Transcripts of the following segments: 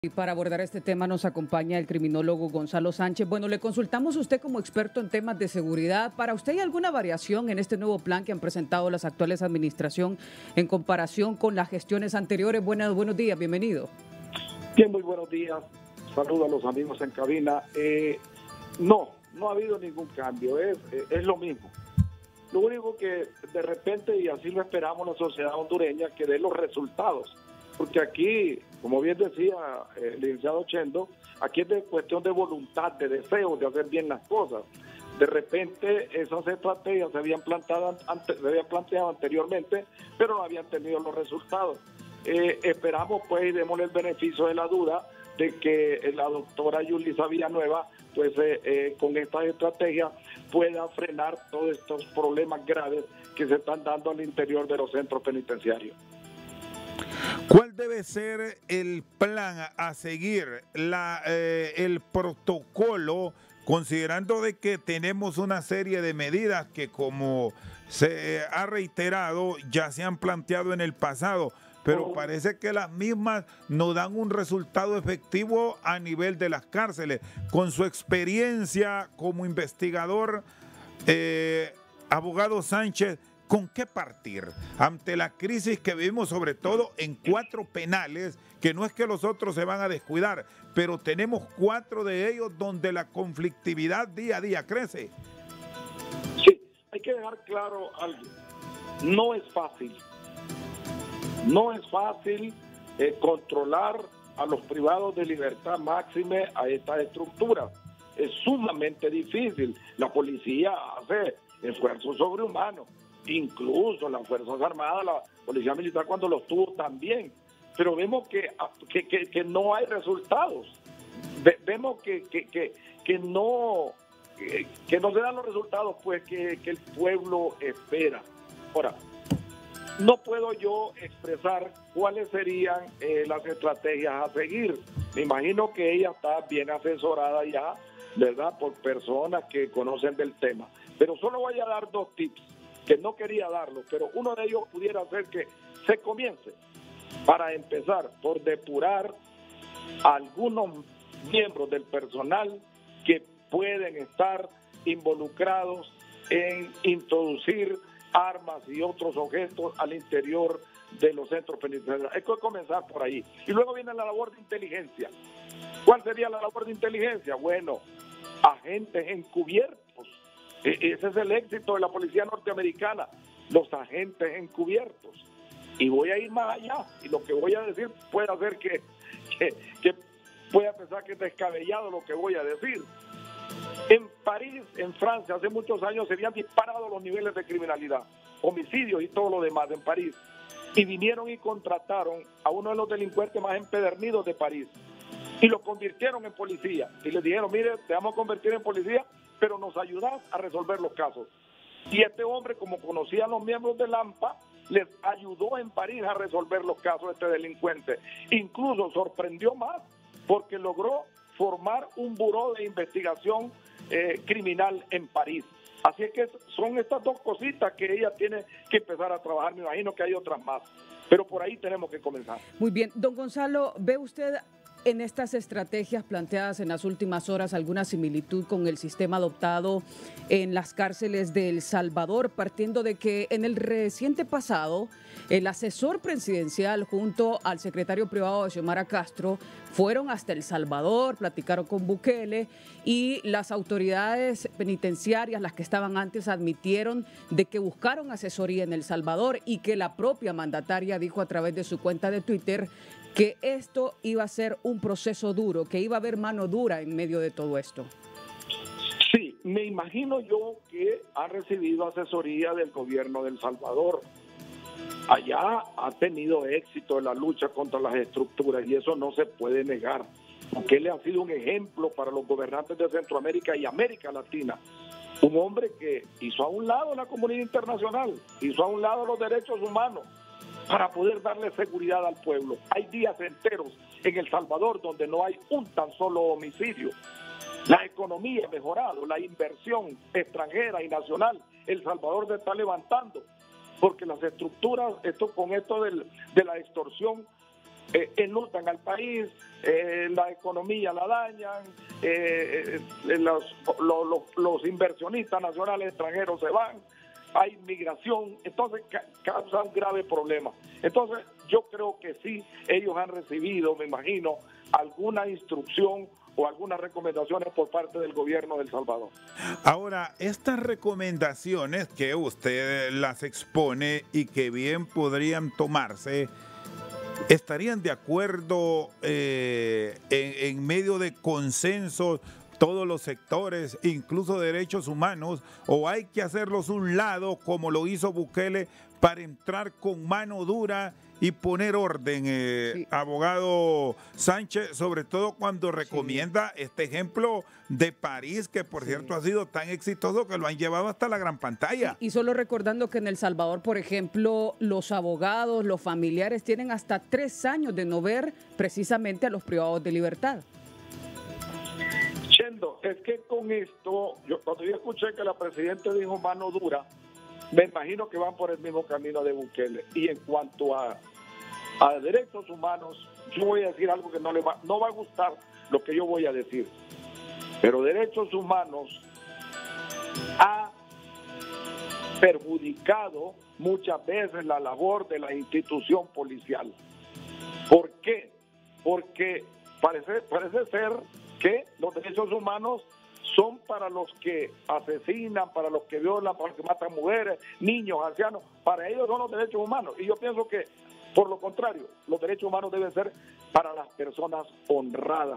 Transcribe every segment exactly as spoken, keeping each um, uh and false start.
Y para abordar este tema nos acompaña el criminólogo Gonzalo Sánchez. Bueno, le consultamos a usted como experto en temas de seguridad. ¿Para usted hay alguna variación en este nuevo plan que han presentado las actuales administración en comparación con las gestiones anteriores? Buenos, buenos días, bienvenido. Bien, muy buenos días. Saludos a los amigos en cabina. Eh, no, no ha habido ningún cambio, es, es lo mismo. Lo único que de repente, y así lo esperamos la sociedad hondureña, que dé los resultados. Porque aquí, como bien decía el licenciado Chendo, aquí es de cuestión de voluntad, de deseo de hacer bien las cosas. De repente esas estrategias se habían plantado, ante, se habían planteado anteriormente, pero no habían tenido los resultados. Eh, esperamos pues y démosle el beneficio de la duda de que la doctora Yulisa Villanueva pues eh, eh, con estas estrategias pueda frenar todos estos problemas graves que se están dando al interior de los centros penitenciarios. ¿Cuál debe ser el plan a seguir, la, eh, el protocolo, considerando de que tenemos una serie de medidas que, como se ha reiterado, ya se han planteado en el pasado, pero oh. parece que las mismas no dan un resultado efectivo a nivel de las cárceles? Con su experiencia como investigador, eh, abogado Sánchez, ¿con qué partir ante la crisis que vivimos, sobre todo en cuatro penales, que no es que los otros se van a descuidar, pero tenemos cuatro de ellos donde la conflictividad día a día crece? Sí, hay que dejar claro algo. No es fácil. No es fácil eh, controlar a los privados de libertad máxime a esta estructura. Es sumamente difícil. La policía hace esfuerzos sobrehumanos. Incluso las Fuerzas Armadas, la Policía Militar cuando los tuvo también, pero vemos que, que, que, que no hay resultados, Ve, vemos que, que, que, que, no, que, que no se dan los resultados pues que, que el pueblo espera. Ahora, no puedo yo expresar cuáles serían eh, las estrategias a seguir. Me imagino que ella está bien asesorada ya, ¿verdad?, por personas que conocen del tema, pero solo voy a dar dos tips que no quería darlo, pero uno de ellos pudiera ser que se comience, para empezar, por depurar a algunos miembros del personal que pueden estar involucrados en introducir armas y otros objetos al interior de los centros penitenciarios. Hay que comenzar por ahí. Y luego viene la labor de inteligencia. ¿Cuál sería la labor de inteligencia? Bueno, agentes encubiertos. Ese es el éxito de la policía norteamericana, los agentes encubiertos. Y voy a ir más allá, y lo que voy a decir puede hacer que, que, que pueda pensar que es descabellado lo que voy a decir. En París, en Francia, hace muchos años se habían disparado los niveles de criminalidad, homicidios y todo lo demás en París. Y vinieron y contrataron a uno de los delincuentes más empedernidos de París y lo convirtieron en policía. Y les dijeron, mire, te vamos a convertir en policía, pero nos ayudas a resolver los casos. Y este hombre, como conocía a los miembros del AMPA, les ayudó en París a resolver los casos de este delincuente. Incluso sorprendió más porque logró formar un buró de investigación eh, criminal en París. Así es que son estas dos cositas que ella tiene que empezar a trabajar. Me imagino que hay otras más, pero por ahí tenemos que comenzar. Muy bien. Don Gonzalo, ¿ve usted en estas estrategias planteadas en las últimas horas alguna similitud con el sistema adoptado en las cárceles de El Salvador, partiendo de que en el reciente pasado el asesor presidencial junto al secretario privado de Xiomara Castro fueron hasta El Salvador, platicaron con Bukele y las autoridades penitenciarias, las que estaban antes, admitieron de que buscaron asesoría en El Salvador y que la propia mandataria dijo a través de su cuenta de Twitter que esto iba a ser un proceso duro, que iba a haber mano dura en medio de todo esto. Sí, me imagino yo que ha recibido asesoría del gobierno de El Salvador. Allá ha tenido éxito en la lucha contra las estructuras y eso no se puede negar, porque él ha sido un ejemplo para los gobernantes de Centroamérica y América Latina. Un hombre que hizo a un lado la comunidad internacional, hizo a un lado los derechos humanos, para poder darle seguridad al pueblo. Hay días enteros en El Salvador donde no hay un tan solo homicidio. La economía ha mejorado, la inversión extranjera y nacional, El Salvador se está levantando, porque las estructuras, esto con esto del, de la extorsión, eh, enlutan al país, eh, la economía la dañan, eh, eh, los, los, los, los inversionistas nacionales extranjeros se van, hay migración, entonces ca causa un grave problema. Entonces yo creo que sí, ellos han recibido, me imagino, alguna instrucción o algunas recomendaciones por parte del gobierno de El Salvador. Ahora, estas recomendaciones que usted las expone y que bien podrían tomarse, ¿estarían de acuerdo eh, en, en medio de consenso todos los sectores, incluso derechos humanos, o hay que hacerlos un lado como lo hizo Bukele para entrar con mano dura y poner orden, eh, sí. abogado Sánchez, sobre todo cuando recomienda sí. este ejemplo de París, que por sí. cierto ha sido tan exitoso que lo han llevado hasta la gran pantalla? Y solo recordando que en El Salvador, por ejemplo, los abogados, los familiares tienen hasta tres años de no ver precisamente a los privados de libertad. Chendo, es que con esto, yo, cuando yo escuché que la presidenta dijo mano dura, me imagino que van por el mismo camino de Bukele. Y en cuanto a, a derechos humanos, yo voy a decir algo que no le va, no va a gustar lo que yo voy a decir. Pero derechos humanos ha perjudicado muchas veces la labor de la institución policial. ¿Por qué? Porque parece, parece ser que los derechos humanos son para los que asesinan, para los que violan, para los que matan mujeres, niños, ancianos. Para ellos son los derechos humanos. Y yo pienso que, por lo contrario, los derechos humanos deben ser para las personas honradas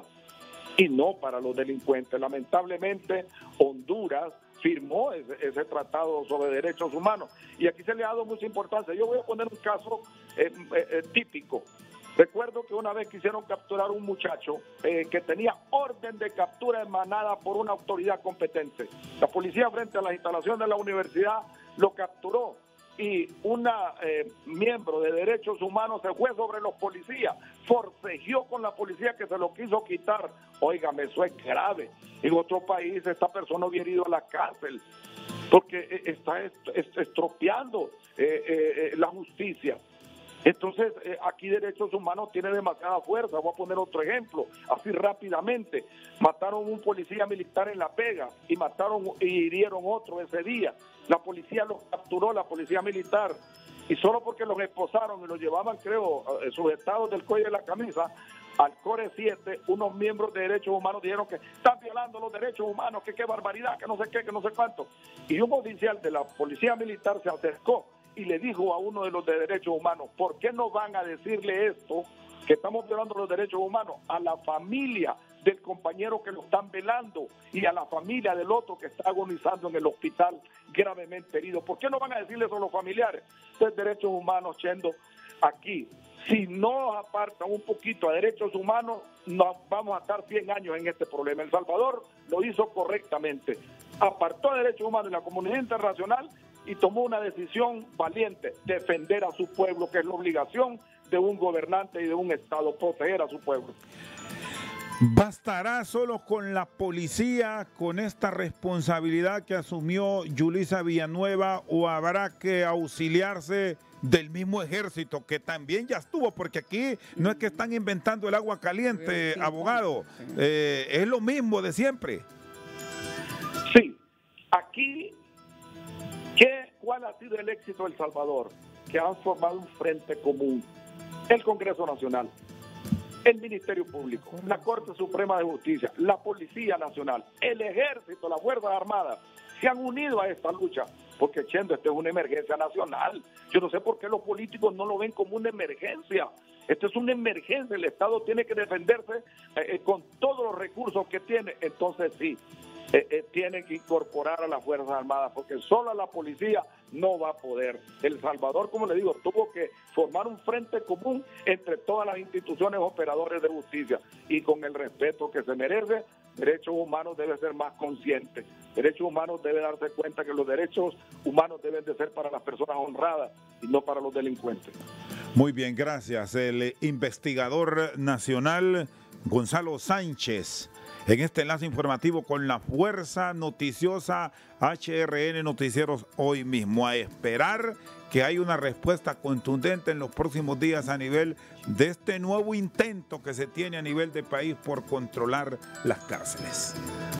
y no para los delincuentes. Lamentablemente, Honduras firmó ese, ese tratado sobre derechos humanos y aquí se le ha dado mucha importancia. Yo voy a poner un caso eh, eh, típico. Recuerdo que una vez quisieron capturar a un muchacho eh, que tenía orden de captura emanada por una autoridad competente. La policía, frente a las instalaciones de la universidad, lo capturó y una eh, miembro de derechos humanos se fue sobre los policías, forcejeó con la policía que se lo quiso quitar. Óigame, eso es grave. En otro país esta persona hubiera ido a la cárcel porque está estropeando eh, eh, la justicia. Entonces, eh, aquí derechos humanos tiene demasiada fuerza. Voy a poner otro ejemplo, así rápidamente. Mataron un policía militar en La Pega y mataron y hirieron otro ese día. La policía los capturó, la policía militar, y solo porque los esposaron y los llevaban, creo, sujetados del cuello de la camisa, al Core siete, unos miembros de derechos humanos dijeron que están violando los derechos humanos, que qué barbaridad, que no sé qué, que no sé cuánto. Y un oficial de la policía militar se acercó y le dijo a uno de los de derechos humanos, ¿por qué no van a decirle esto, que estamos violando los derechos humanos, a la familia del compañero que lo están velando y a la familia del otro que está agonizando en el hospital gravemente herido? ¿Por qué no van a decirle eso a los familiares? Entonces, derechos humanos, Chendo, aquí, si no apartan un poquito a derechos humanos, nos vamos a estar cien años en este problema. El Salvador lo hizo correctamente, apartó a derechos humanos en la comunidad internacional y tomó una decisión valiente, defender a su pueblo, que es la obligación de un gobernante y de un Estado, proteger a su pueblo. ¿Bastará solo con la policía, con esta responsabilidad que asumió Yulisa Villanueva, o habrá que auxiliarse del mismo ejército, que también ya estuvo? Porque aquí no es que están inventando el agua caliente, abogado, eh, es lo mismo de siempre. Sí, aquí... ¿Qué, ¿Cuál ha sido el éxito de El Salvador? Que han formado un frente común. El Congreso Nacional, el Ministerio Público, la Corte Suprema de Justicia, la Policía Nacional, el Ejército, las Fuerzas Armadas, se han unido a esta lucha. Porque, Chendo, esto es una emergencia nacional. Yo no sé por qué los políticos no lo ven como una emergencia. Esto es una emergencia. El Estado tiene que defenderse eh, con todos los recursos que tiene. Entonces, sí. Eh, eh, tienen que incorporar a las Fuerzas Armadas, porque solo la policía no va a poder. El Salvador, como le digo, tuvo que formar un frente común entre todas las instituciones operadoras de justicia, y con el respeto que se merece, derechos humanos debe ser más consciente. Derechos humanos debe darse cuenta que los derechos humanos deben de ser para las personas honradas y no para los delincuentes. Muy bien, gracias. El investigador nacional Gonzalo Sánchez, en este enlace informativo con la fuerza noticiosa H R N Noticieros hoy mismo. A esperar que haya una respuesta contundente en los próximos días a nivel de este nuevo intento que se tiene a nivel de país por controlar las cárceles.